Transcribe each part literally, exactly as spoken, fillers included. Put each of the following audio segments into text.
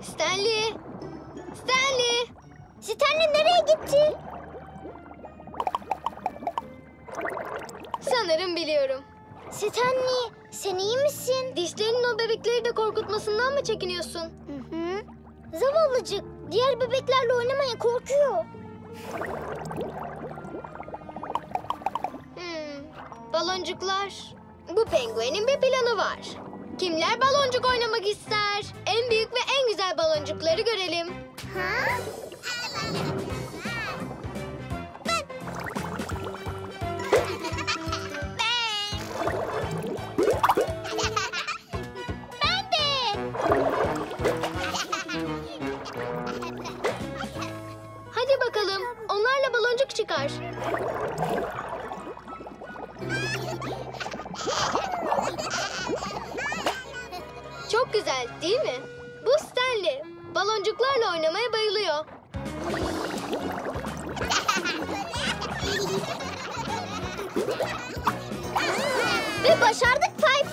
Stanley! Stanley! Stanley nereye gitti? Sanırım biliyorum. Stanley, sen iyi misin? Dişlerinin o bebekleri de korkutmasından mı çekiniyorsun? Hı hı. Zavallıcık, diğer bebeklerle oynamaya korkuyor. Hmm, baloncuklar. Bu penguenin bir planı var. Kimler baloncuk oynamak ister? En büyük ve en güzel baloncukları görelim. Ha? Ben de. Hadi bakalım, onlarla baloncuk çıkar. Çok güzel, değil mi? Bu Stanley. Baloncuklarla oynamaya bayılıyor. Ve başardık Pipe.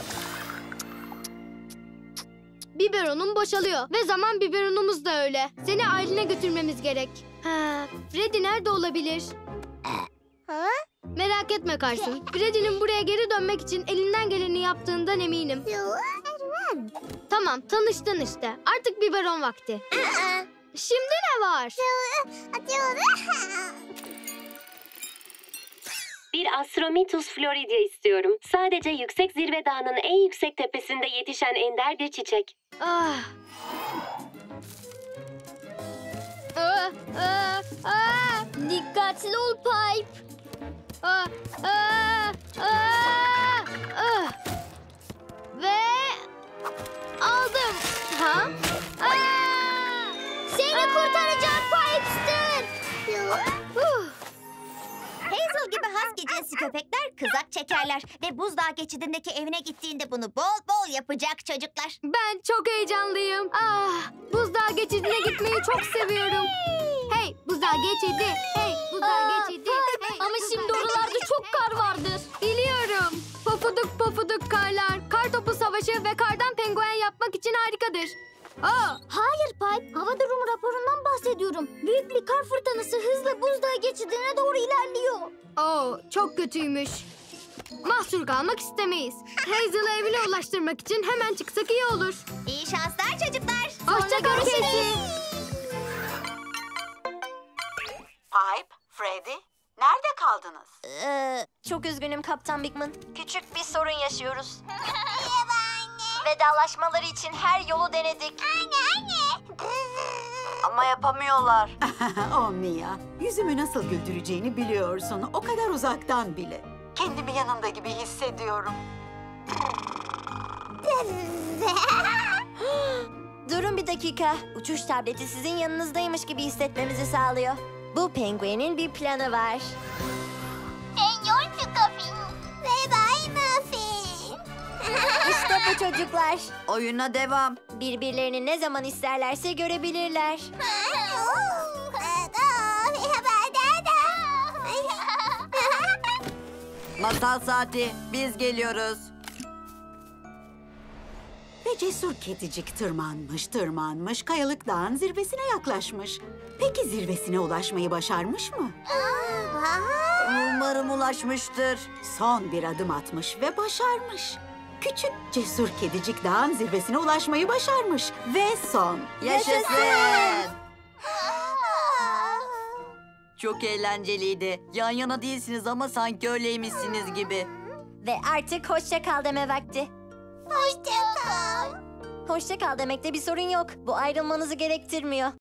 Biberonum boşalıyor ve zaman biberonumuz da öyle. Seni Aylin'e götürmemiz gerek. Ha, Freddy nerede olabilir? Ha? Merak etme Carson. Freddy'nin buraya geri dönmek için elinden geleni yaptığından eminim. Tamam, tanıştın işte. Artık biberon vakti. Şimdi ne var? Bir Astromitus floridia istiyorum. Sadece yüksek zirve dağının en yüksek tepesinde yetişen ender bir çiçek. Ah. Ah, ah, ah. Dikkatli ol Pipe. Ah, ah, ah, ah. Ve aldım. Ha? Ah. Seni kurtaracağım Pipester. Huh. Hazel gibi husky cinsi köpekler kızak çekerler ve buzdağı geçidindeki evine gittiğinde bunu bol bol yapacak çocuklar. Ben çok heyecanlıyım. Ah, buzdağı geçidine gitmeyi çok seviyorum. Hey, buzdağı geçidi. Hey, buzdağı Aa, geçidi. Pipe, Hey, ama buzdağı şimdi oralarda geçidi. çok kar vardır. Biliyorum. Pofuduk pofuduk karlar, kar topu savaşı ve kardan penguen yapmak için harikadır. Aa, Hayır Pipe, hava durumu raporundan bahsediyorum. Büyük bir kar fırtınası hızla buzdağı geçidine doğru ilerliyor. oo, çok kötüymüş. Mahsur kalmak istemeyiz. Hazel'ı evine ulaştırmak için hemen çıksak iyi olur. İyi şanslar çocuklar. Hoşça kal Casey. Pipe, Freddy, nerede kaldınız? Ee, çok üzgünüm Kaptan Bigman. Küçük bir sorun yaşıyoruz. Vedalaşmaları için her yolu denedik. Anne anne. Ama yapamıyorlar. Oh Mia, yüzümü nasıl güldüreceğini biliyorsun. O kadar uzaktan bile. Kendimi yanında gibi hissediyorum. Durun bir dakika. Uçuş tableti sizin yanınızdaymış gibi hissetmemizi sağlıyor. Bu penguenin bir planı var. Senyor Pukafin ve Bay Muffin. İşte bu çocuklar. Oyuna devam. Birbirlerini ne zaman isterlerse görebilirler. Masal saati, biz geliyoruz. Ve cesur kedicik tırmanmış tırmanmış Kayalık Dağı'nın zirvesine yaklaşmış. Peki zirvesine ulaşmayı başarmış mı? Umarım ulaşmıştır. Son bir adım atmış ve başarmış. Küçük cesur kedicik dağın zirvesine ulaşmayı başarmış. Ve son. Yaşasın! Çok eğlenceliydi. Yan yana değilsiniz ama sanki öyleymişsiniz gibi. Ve artık hoşça kal deme vakti. Hoşça kal. Hoşça kal demekte bir sorun yok. Bu ayrılmanızı gerektirmiyor.